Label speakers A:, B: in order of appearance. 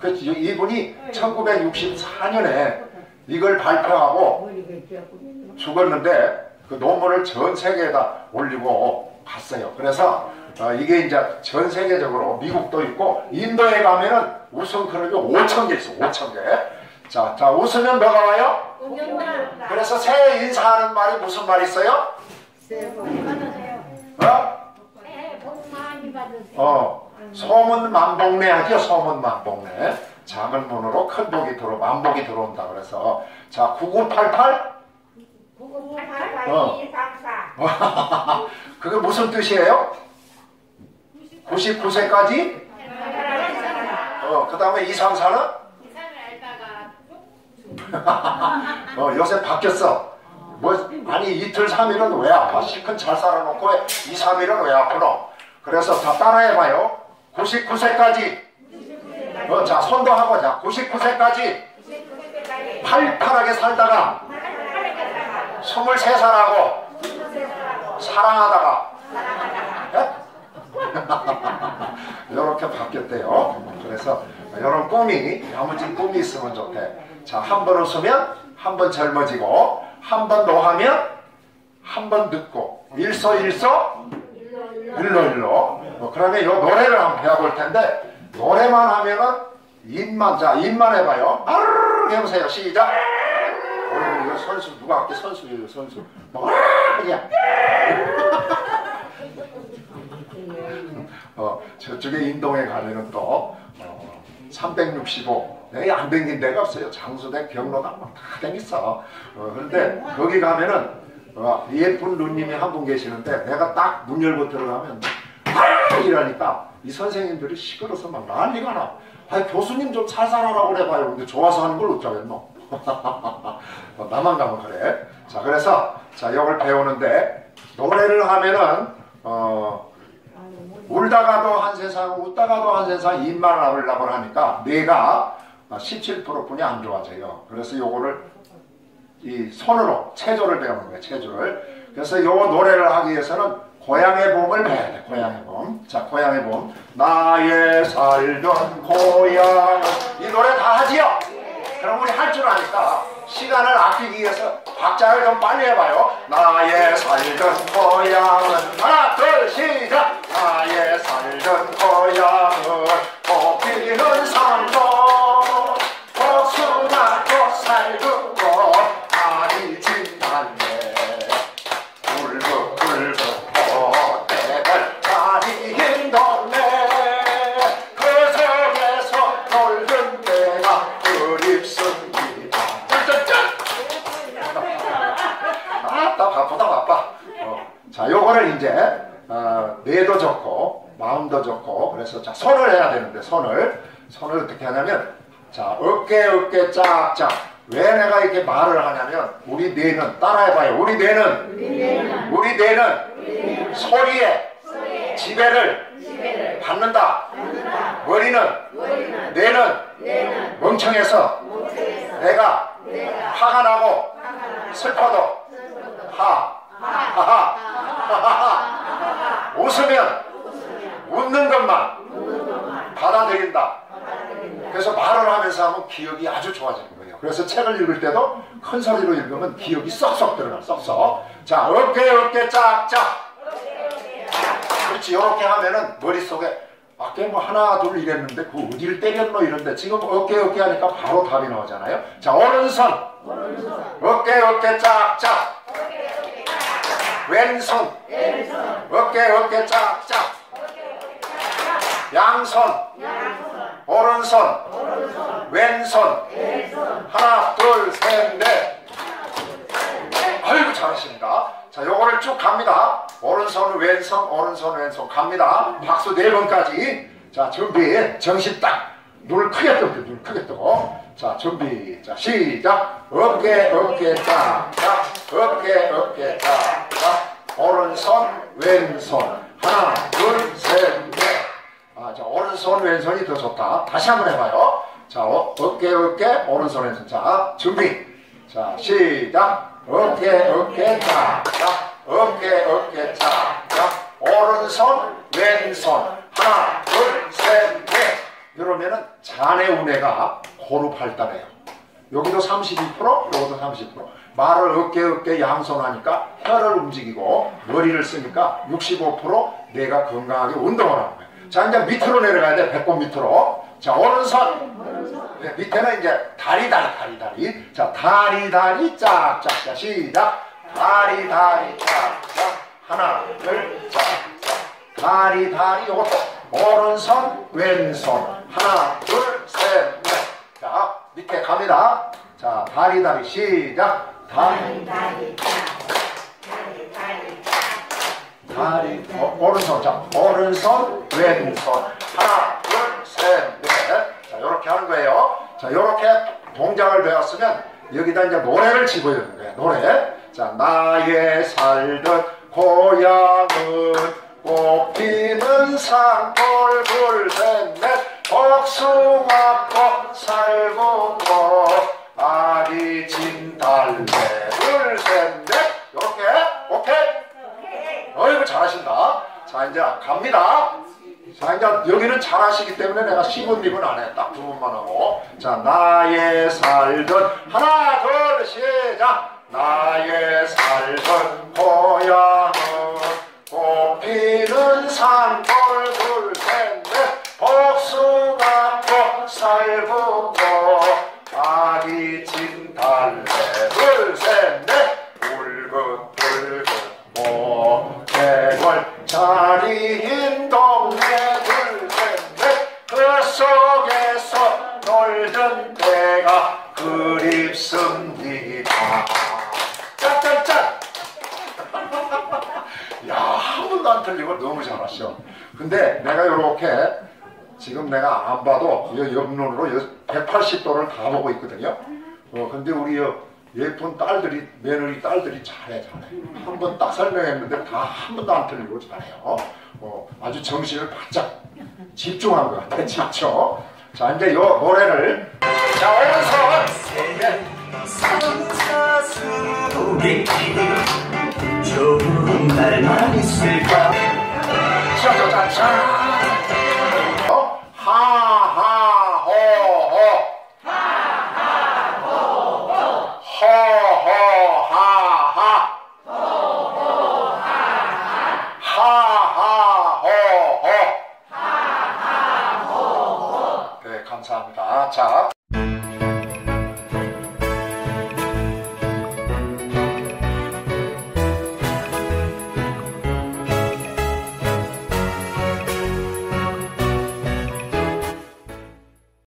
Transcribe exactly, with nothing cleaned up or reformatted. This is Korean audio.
A: 그 이분이 천구백육십사 년에 이걸 발표하고 죽었는데 그 논문을 전 세계에다 올리고 갔어요. 그래서 어, 이게 이제 전 세계적으로 미국도 있고 인도에 가면은 웃음 클럽이 오천 개 있어. 오천 개. 자, 자 웃으면 뭐가 와요? 그래서 새해 인사하는 말이 무슨 말 있어요? 어? 어, 소문만복내 하죠. 소문만복내. 작은 문으로 큰 복이 들어 만복이 들어온다. 그래서 자 구구팔팔 어. 그게 무슨 뜻이에요? 구십구 세까지? 어, 그 다음에 이삼사는? 어, 요새 바뀌었어. 뭐, 아니, 이틀, 삼일은 왜 아파? 실컷 잘 살아놓고 왜 이, 삼일은 왜 아프노? 그래서 다 따라해봐요. 구십구 세까지. 어, 자, 손도 하고, 자, 구십구 세까지. 팔팔하게 살다가, 스물세 살하고, 사랑하다가, 예? 이렇게 바뀌었대요. 그래서 이런 꿈이 야무진 꿈이 있으면 좋대. 자, 한 번 웃으면 한 번 젊어지고 한 번 노하면 한 번 늙고 일소일소 일로일로. 뭐 그러면 이 노래를 한번 배워볼 텐데 노래만 하면은 입만 자 입만 해봐요. 아르르 해보세요. 시작. 어, 이거 선수 누가 할게 선수예요 선수. 뭐 그냥. 어, 저쪽에 인동에 가면은 또 어, 삼백육십오 네, 안 댕긴 데가 없어요. 장수대 경로당 다 댕겼어. 어, 그런데 거기 가면은 어, 예쁜 누님이 한 분 계시는데 내가 딱 문 열고 들어가면 아! 이러니까 이 선생님들이 시끄러워서 막 난리가 나. 아니 교수님 좀 살살하라고 그래봐요. 근데 좋아서 하는 걸 어쩌겠노. 어, 나만 가면 그래. 자 그래서 자 이걸 배우는데 노래를 하면은 어 울다가도 한 세상 웃다가도 한 세상 입만 나물나물 하니까 뇌가 십칠 퍼센트 뿐이 안 좋아져요. 그래서 요거를 이 손으로 체조를 배우는 거예요. 체조를. 그래서 요 노래를 하기 위해서는 고향의 봄을 배워야 돼. 고향의 봄. 자 고향의 봄. 나의 살던 고향 이 노래 다 하지요? 그럼 우리 할 줄 아니까 시간을 아끼기 위해서 박자를 좀 빨리 해봐요. 나의 살던 고향은 하나 둘 시작. 나의 살던 고향은 꽃피는 산도 복숭아꽃 살구고 아니 진달래 굵은 벚대를 다니는 동네 그 속에서 놀던 때가 그립습니다. 짠짠짠! 아따 바쁘다 바빠. 어. 자 요거를 이제 어, 뇌도 좋고 마음도 좋고 그래서 자 손을 해야 되는데 손을 손을 어떻게 하냐면 자 어깨 어깨 짝짝 왜 내가 이렇게 말을 하냐면 우리 뇌는 따라해봐요. 우리 뇌는 우리 뇌는, 우리 뇌는, 우리 뇌는 소리에, 소리에 지배를, 지배를 받는다. 받는다. 머리는, 머리는 뇌는, 뇌는 멍청해서, 멍청해서 내가, 내가 화가 나고, 화가 나고 슬퍼도, 슬퍼도 하 하하 하하하 웃으면, 웃으면 웃는 것만, 웃는 것만 받아들인다. 받아들인다. 그래서 말을 하면서 하면 기억이 아주 좋아지는 거예요. 그래서 책을 읽을 때도 큰 소리로 읽으면 기억이 쏙쏙 들어가. 쏙쏙. 자 어깨 어깨 짝짝. 그렇지. 이렇게 하면은 머릿속에 아까 뭐 하나 둘 이랬는데 그 어디를 때렸노 이런데 지금 어깨 어깨 하니까 바로 답이 나오잖아요. 자 오른손, 오른손. 어깨 어깨 짝짝. 왼손, 왼손. 어깨 어깨 짝짝. 양손, 양손. 오른손, 오른손. 왼손, 왼손. 하나 둘 셋 넷. 아이고 잘하십니다. 자 요거를 쭉 갑니다. 오른손 왼손 오른손 왼손 갑니다. 박수 네 번까지. 자 준비 정신 딱 눈을 크게 뜨고 눈을 크게 뜨고 자 준비 자 시작. 어깨 어깨 짝짝 어깨 어깨 짝짝 오른손 왼손 하나 둘 셋 넷. 아, 자 오른손 왼손이 더 좋다. 다시 한번 해봐요. 자 어, 어깨 어깨 오른손 왼손. 자 준비 자 시작. 어깨 어깨 짝짝 어깨 어깨 짝짝 오른손 왼손 하나 둘 셋 넷. 이러면은 산의 운해가 고루 발달해요. 여기도 삼십이 퍼센트, 여기도 삼십 퍼센트. 말을 어깨 어깨 양손하니까 혀를 움직이고 머리를 쓰니까 육십오 퍼센트 뇌가 건강하게 운동을 하는 거예요. 자, 이제 밑으로 내려가야 돼. 배꼽 밑으로. 자, 오른손. 네, 밑에는 이제 다리 다리 다리 다리. 자, 다리 다리 짝짝. 자, 시작. 다리 다리 짝짝. 하나 둘 짝짝. 다리 다리 요것도 오른손 왼손. 하나 둘 셋 넷. 자, 밑에 갑니다. 자, 다리 다리 시작. 다리 다리 다리 다리 다리 어, 오른손. 자, 오른손 왼손. 하나 둘 셋 넷. 자, 요렇게 하는 거예요. 자, 요렇게 동작을 배웠으면 여기다 이제 노래를 집어넣는 거예요. 노래. 자, 나의 살던 고향은 꽃피는 산골 둘셋넷 복숭아꽃 살구꽃 아기 진달래 둘셋넷. 요렇게. 오케이? 어이구 잘하신다. 자, 이제 갑니다. 자, 이제 여기는 잘하시기 때문에 내가 십 분, 이 분 안 해. 딱 두 번만 하고. 자, 나의 살던 하나 둘 시작. 나의 살던 고향은 꽃피는 산골 둘셋넷 복숭아꽃 살구꽃 아기 진달래 둘셋넷 울긋불긋 모래골 자리인 동네 둘셋넷 그 속에서 놀던 때가 그립습니다. 짠짠짠. 야, 한 번도 안 틀리고 너무 잘하셔. 근데 내가 요렇게 지금 내가 안 봐도 이 옆눈으로 백팔십 도를 다 보고 있거든요. 어, 근데 우리 예쁜 딸들이, 며느리 딸들이 잘해, 잘해. 한 번 딱 설명했는데 다 한 번도 안 틀리고 잘해요. 어, 아주 정신을 바짝 집중한 것 같아, 집중. 자, 이제 요 노래를. 자, 오른손. 네.
B: 산사수리 좋은 날만 있을까.
A: 짜자자자. 어? 하하호호. 하하호호. 호호하하. 호호하하. 하하호호. 하하호호. 네, 감사합니다. 자.